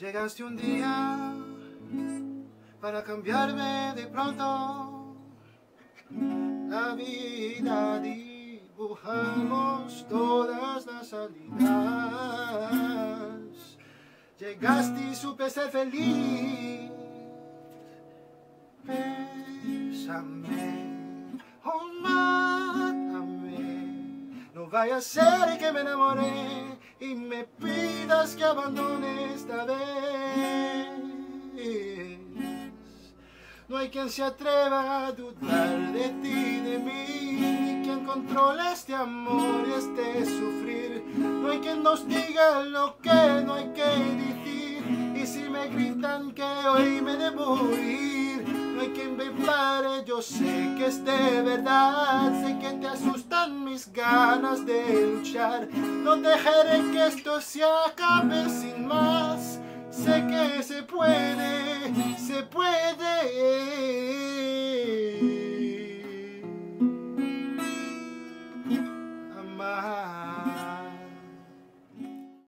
Llegaste un día para cambiarme de pronto la vida, dibujamos todas las salidas. Llegaste y supe ser feliz. Bésame, oh mátame, no vaya a ser que me enamore y me pidas que abandone esta vez. No hay quien se atreva a dudar de ti, de mí, ni quien controle este amor y este sufrir. No hay quien nos diga lo que no hay que decir, y si me gritan que hoy me debo ir, no hay quien me pare, yo sé que es de verdad. Sé que te asustan mis ganas de luchar, no dejaré que esto se acabe sin más. Sé que se puede, se puede. Amar.